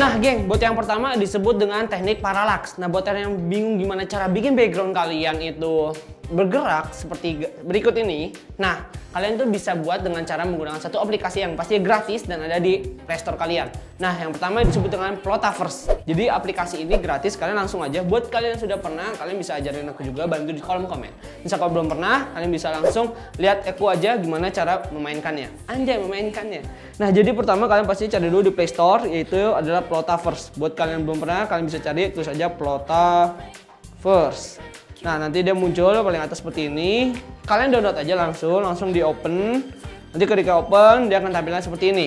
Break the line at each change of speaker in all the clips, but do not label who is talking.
Nah, geng, buat yang pertama disebut dengan teknik parallax. Nah, buat yang bingung gimana cara bikin background kalian itu bergerak seperti berikut ini. Nah, kalian tuh bisa buat dengan cara menggunakan satu aplikasi yang pasti gratis dan ada di Play Store kalian. Nah, yang pertama disebut dengan Plotaverse. Jadi aplikasi ini gratis, kalian langsung aja. Buat kalian yang sudah pernah, kalian bisa ajarin aku juga, bantu di kolom komen. Misal kalau belum pernah, kalian bisa langsung lihat aku aja gimana cara memainkannya. Anjay, memainkannya. Nah, jadi pertama kalian pasti cari dulu di Play Store, yaitu adalah Plotaverse. Buat kalian yang belum pernah, kalian bisa cari terus aja Plotaverse. Nah, nanti dia muncul paling atas seperti ini. Kalian download aja langsung di open. Nanti ketika open, dia akan tampilan seperti ini.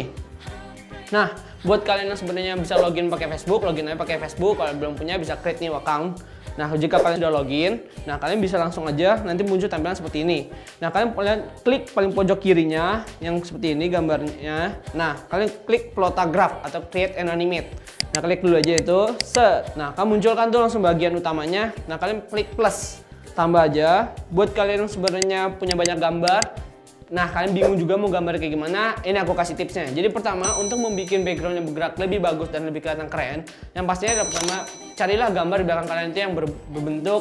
Nah, buat kalian yang sebenarnya bisa login pakai Facebook, login aja pakai Facebook. Kalau belum punya bisa create new account. Nah, jika kalian sudah login, nah kalian bisa langsung aja nanti muncul tampilan seperti ini. Nah, kalian klik paling pojok kirinya yang seperti ini gambarnya. Nah, kalian klik Plotograph atau create and animate. Nah, klik dulu aja itu, set. Nah, kamu munculkan tuh langsung bagian utamanya. Nah, kalian klik plus, tambah aja. Buat kalian yang sebenarnya punya banyak gambar, nah kalian bingung juga mau gambar kayak gimana, ini aku kasih tipsnya. Jadi pertama, untuk membuat background yang bergerak lebih bagus dan lebih kelihatan keren, yang pastinya pertama, carilah gambar di belakang kalian itu yang berbentuk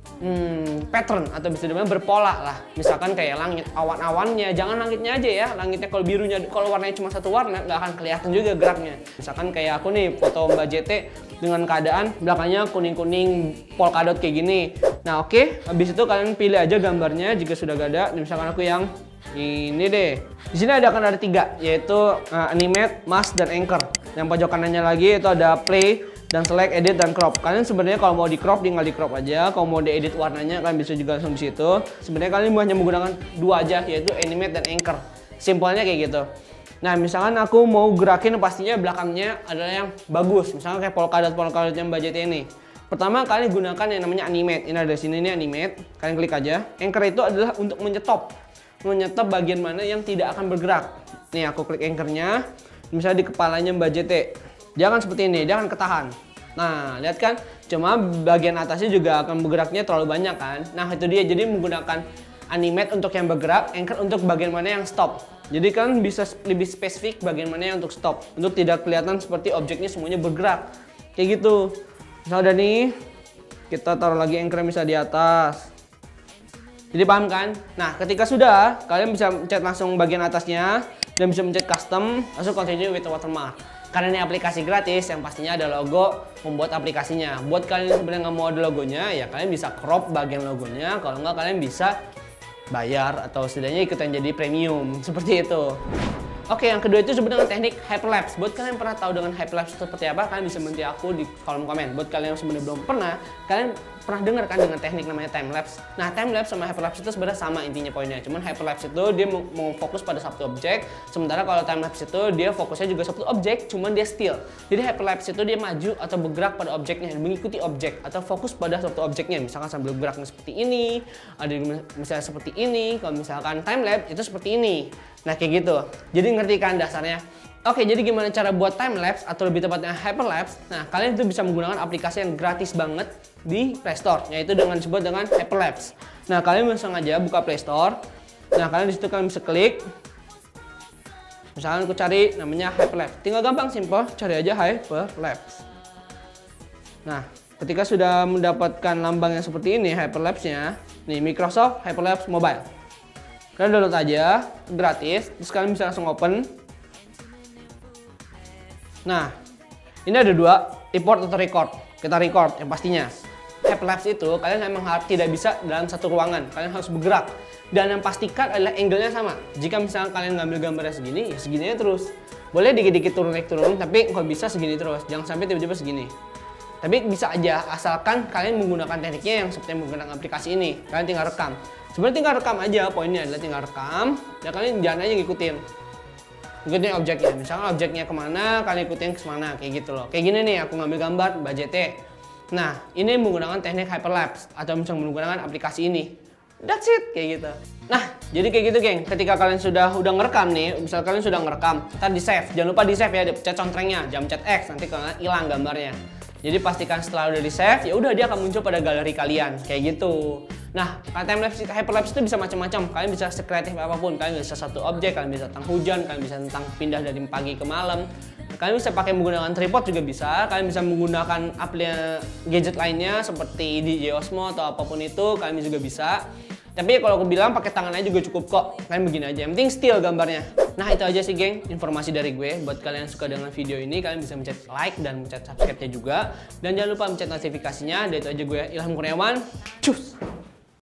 pattern atau bisa dibilang berpola lah. Misalkan kayak langit, awan-awannya, jangan langitnya aja ya. Langitnya kalau birunya, kalau warnanya cuma satu warna, nggak akan kelihatan juga geraknya. Misalkan kayak aku nih, foto Mbak JT dengan keadaan belakangnya kuning-kuning polkadot kayak gini. Nah, oke, habis itu kalian pilih aja gambarnya jika sudah gak ada. Misalkan aku yang ini deh. Di sini akan ada 3, yaitu animate, mask, dan anchor. Yang pojok kanannya lagi itu ada play dan select, edit, dan crop. Kalian sebenarnya kalau mau di crop tinggal di crop aja. Kalau mau diedit warnanya kalian bisa juga langsung di situ. Sebenarnya kalian hanya menggunakan 2 aja, yaitu animate dan anchor. Simpelnya kayak gitu. Nah, misalkan aku mau gerakin pastinya belakangnya adalah yang bagus. Misalkan kayak polkadot yang Mbak JT ini. Pertama kalian gunakan yang namanya animate. Ini ada di sini nih animate. Kalian klik aja. Anchor itu adalah untuk menyetop bagian mana yang tidak akan bergerak. Nih aku klik anchornya. Misalnya di kepalanya Mbak JT. Dia akan seperti ini, dia akan ketahan. Nah, lihat kan? Cuma bagian atasnya juga akan bergeraknya terlalu banyak kan? Nah, itu dia. Jadi menggunakan animate untuk yang bergerak, anchor untuk bagian mana yang stop. Jadi kan bisa lebih spesifik bagian mana yang untuk stop. Untuk tidak kelihatan seperti objeknya semuanya bergerak. Kayak gitu. Misalnya udah nih, kita taruh lagi anchor misalnya di atas. Jadi paham kan? Nah, ketika sudah, kalian bisa mencet langsung bagian atasnya dan bisa mencet custom, langsung continue with watermark. Karena ini aplikasi gratis, yang pastinya ada logo membuat aplikasinya. Buat kalian yang sebenarnya nggak mau ada logonya, ya kalian bisa crop bagian logonya. Kalau nggak, kalian bisa bayar atau setidaknya ikutan jadi premium. Seperti itu. Oke, yang kedua itu sebenarnya teknik hyperlapse. Buat kalian yang pernah tahu dengan hyperlapse seperti apa, kalian bisa bantu aku di kolom komen. Buat kalian yang sebenarnya belum pernah, kalian pernah dengar kan dengan teknik namanya timelapse. Nah, timelapse sama hyperlapse itu sebenarnya sama intinya poinnya. Cuman hyperlapse itu dia mau fokus pada satu objek, sementara kalau timelapse itu dia fokusnya juga satu objek, cuman dia still. Jadi hyperlapse itu dia maju atau bergerak pada objeknya, mengikuti objek atau fokus pada satu objeknya. Misalkan sambil bergeraknya seperti ini, ada misalnya seperti ini. Kalau misalkan timelapse itu seperti ini. Nah, kayak gitu. Jadi ngerti kan dasarnya? Oke, jadi gimana cara buat timelapse atau lebih tepatnya hyperlapse? Nah, kalian itu bisa menggunakan aplikasi yang gratis banget di Play Store, yaitu dengan disebut dengan hyperlapse. Nah, kalian langsung aja buka Play Store. Nah, kalian disitu kalian bisa klik. Misalkan aku cari namanya hyperlapse. Tinggal gampang, simple, cari aja hyperlapse. Nah, ketika sudah mendapatkan lambang yang seperti ini, hyperlapse-nya, nih Microsoft Hyperlapse Mobile. Kalian download aja, gratis, terus kalian bisa langsung open. Nah, ini ada 2, import atau record. Kita record yang pastinya. Hyperlapse itu kalian memang tidak bisa dalam satu ruangan, kalian harus bergerak. Dan yang pastikan adalah angle-nya sama. Jika misalnya kalian ngambil gambarnya segini, ya segininya terus. Boleh dikit-dikit turun, tapi kalau bisa segini terus. Jangan sampai tiba-tiba segini. Tapi bisa aja, asalkan kalian menggunakan tekniknya yang seperti menggunakan aplikasi ini. Kalian tinggal rekam. Sebenarnya tinggal rekam aja, poinnya adalah tinggal rekam. Dan kalian jangan aja ngikutin objeknya. Misalnya objeknya kemana, kalian ikutin ke mana, kayak gitu loh. Kayak gini nih, aku ngambil gambar Mbak JT. Nah, ini menggunakan teknik hyperlapse atau misalnya menggunakan aplikasi ini. That's it, kayak gitu. Nah, jadi kayak gitu, geng. Ketika kalian udah ngerekam nih, misal kalian sudah ngerekam, ntar di save. Jangan lupa di save ya, dipencet contrengnya, jangan pencet X, nanti kalian hilang gambarnya. Jadi pastikan setelah udah di save, ya udah dia akan muncul pada galeri kalian, kayak gitu. Nah, timelapse hyperlapse itu bisa macam-macam. Kalian bisa sekreatif apapun. Kalian bisa satu objek, kalian bisa tentang hujan, kalian bisa tentang pindah dari pagi ke malam. Kalian bisa pakai menggunakan tripod juga bisa. Kalian bisa menggunakan gadget lainnya seperti DJ Osmo atau apapun itu, kalian juga bisa. Tapi kalau aku bilang pakai tangan aja juga cukup kok. Kalian begini aja, yang penting still gambarnya. Nah itu aja sih geng, informasi dari gue. Buat kalian yang suka dengan video ini, kalian bisa mencet like dan mencet subscribe-nya juga. Dan jangan lupa mencet notifikasinya. Dan itu aja gue, Ilham Kurniawan. Cus!